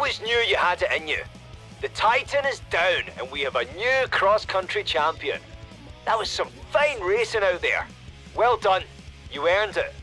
always knew you had it in you. The Titan is down and we have a new cross-country champion. That was some fine racing out there. Well done. You earned it.